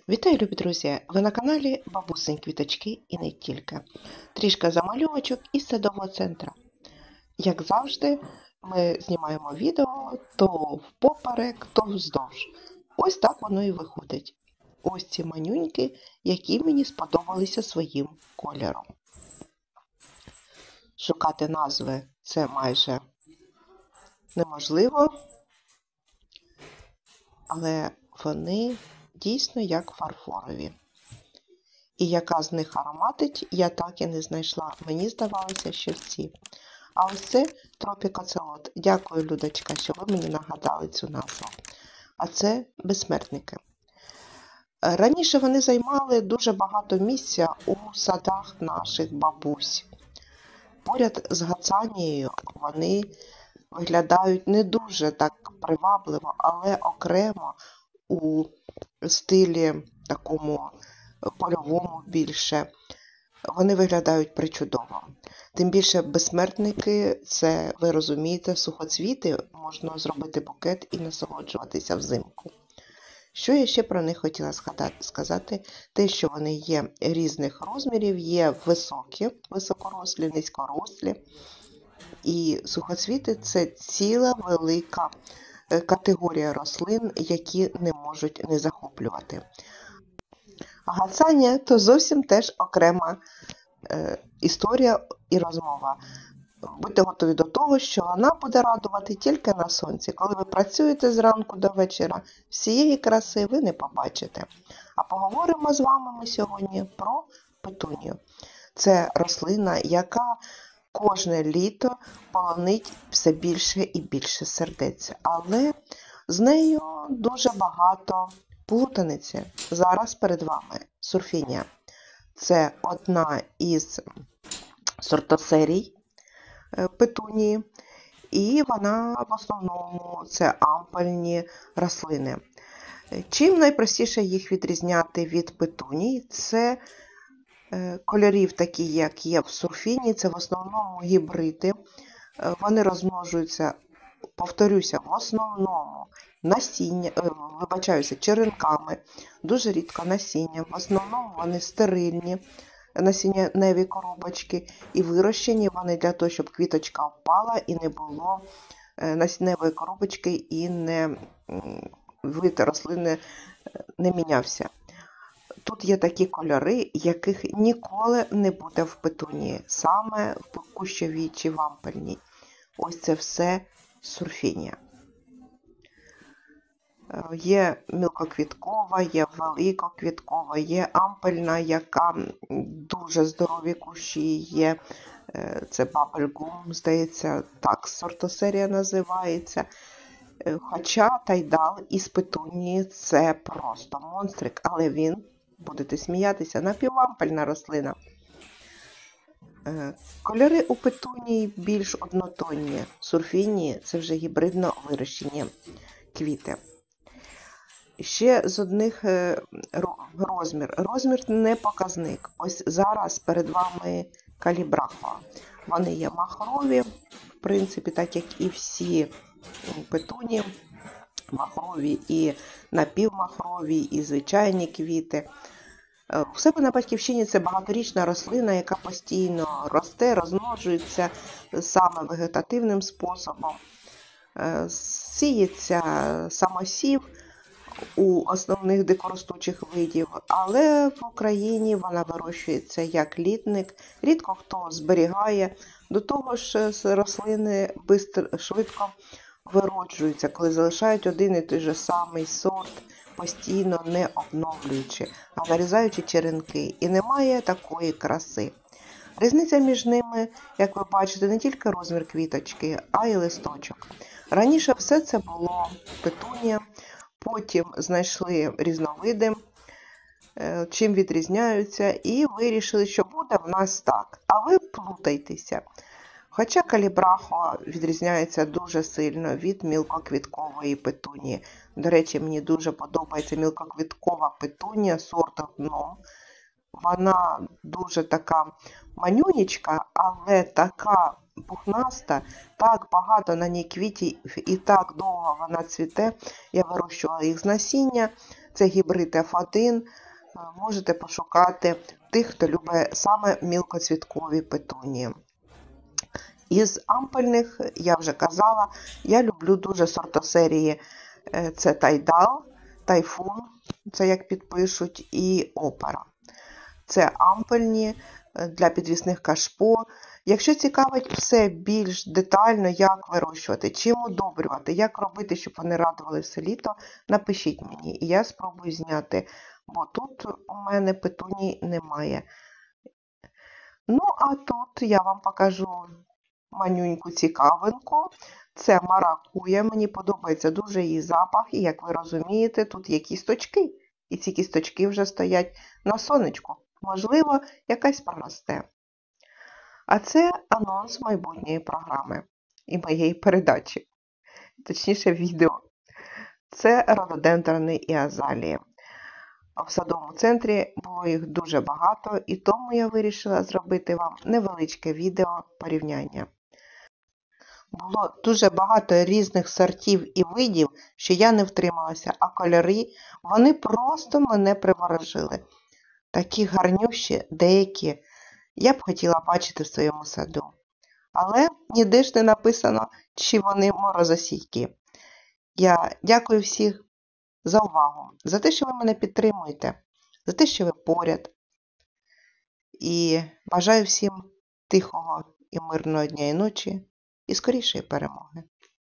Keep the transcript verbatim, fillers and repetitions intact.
Вітаю, любі друзі! Ви на каналі Бабусині Квіточки і не тільки. Трішки замальовочок із садового центру. Як завжди, ми знімаємо відео то впоперек, то вздовж. Ось так воно і виходить. Ось ці манюньки, які мені сподобалися своїм кольором. Шукати назви це майже неможливо, але вони дійсно як фарфорові. І яка з них ароматить, я так і не знайшла. Мені здавалося, що всі. А ось це Tropic Ocelot. Дякую, Людочка, що ви мені нагадали цю назву. А це безсмертники. Раніше вони займали дуже багато місця у садах наших бабусь. Поряд з гацанією вони виглядають не дуже так привабливо, але окремо у стилі такому польовому більше. Вони виглядають причудово. Тим більше безсмертники, це, ви розумієте, сухоцвіти, можна зробити букет і насолоджуватися взимку. Що я ще про них хотіла сказати? Те, що вони є різних розмірів, є високі, високорослі, низькорослі. І сухоцвіти – це ціла велика категорія рослин, які не можуть не захоплювати. А гацанія – то зовсім теж окрема е, історія і розмова. Будьте готові до того, що вона буде радувати тільки на сонці. Коли ви працюєте зранку до вечора, всієї краси ви не побачите. А поговоримо з вами ми сьогодні про петунію. Це рослина, яка кожне літо полонить все більше і більше сердець. Але з нею дуже багато плутаниці. Зараз перед вами сурфінія. Це одна із сортосерій петунії, і вона в основному це ампельні рослини. Чим найпростіше їх відрізняти від петунії? Це кольорів такі, як є в сурфінії, це в основному гібриди. Вони розмножуються, повторюся, в основному насіння, вибачаюся, черенками, дуже рідко насіння. В основному вони стерильні, насінневі коробочки, і вирощені вони для того, щоб квіточка впала і не було насінневої коробочки, і не вид рослини не мінявся. Тут є такі кольори, яких ніколи не буде в петунії, саме в кущовій чи в ампельній. Ось це все сурфінія. Є мілкоквіткова, є великоквіткова, є ампельна, яка дуже здорові кущі є. Це Bubblegum, здається, так сортосерія називається. Хоча тайдал із петунії це просто монстрик, але він, будете сміятися, напівампельна рослина. Кольори у петунії більш однотонні. Сурфінії – це вже гібридно вирощені квіти. Ще з одних розмір. Розмір не показник. Ось зараз перед вами калібрахоа. Вони є махрові, в принципі, так як і всі петунії. Махрові і напівмахрові, і звичайні квіти. У себе на батьківщині це багаторічна рослина, яка постійно росте, розмножується саме вегетативним способом. Сіється самосів у основних дикоростучих видів, але в Україні вона вирощується як літник. Рідко хто зберігає. До того ж, рослини бистро, швидко вироджуються, коли залишають один і той же самий сорт, постійно не обновлюючи, а нарізаючи черенки. І немає такої краси. Різниця між ними, як ви бачите, не тільки розмір квіточки, а й листочок. Раніше все це було петунія, потім знайшли різновиди, чим відрізняються, і вирішили, що буде в нас так. А ви плутайтеся. Хоча калібрахоа відрізняється дуже сильно від мілкоквіткової петунії. До речі, мені дуже подобається мілкоквіткова петунія сорту гном. Вона дуже така манюнічка, але така пухнаста, так багато на ній квітів і так довго вона цвіте. Я вирощувала їх з насіння. Це гібрид еф один. Можете пошукати тих, хто любить саме мілкоцвіткові петунії. Із ампельних, я вже казала, я люблю дуже сортосерії. Це Тайдал, Тайфун, це як підпишуть, і Опера. Це ампельні для підвісних кашпо. Якщо цікавить все більш детально, як вирощувати, чим удобрювати, як робити, щоб вони радували все літо, напишіть мені, і я спробую зняти, бо тут у мене петуній немає. Ну, а тут я вам покажу манюньку цікавинку. Це маракуя, мені подобається дуже її запах, і, як ви розумієте, тут є кісточки, і ці кісточки вже стоять на сонечку. Можливо, якась проросте. А це анонс майбутньої програми і моєї передачі, точніше відео. Це рододендрони і азалії. В садовому центрі було їх дуже багато, і тому я вирішила зробити вам невеличке відео порівняння. Було дуже багато різних сортів і видів, що я не втрималася, а кольори, вони просто мене приворожили. Такі гарнющі, деякі, я б хотіла бачити в своєму саду. Але ніде ж не написано, чи вони морозостійкі. Я дякую всіх за увагу, за те, що ви мене підтримуєте, за те, що ви поряд. І бажаю всім тихого і мирного дня і ночі, і скорішої перемоги.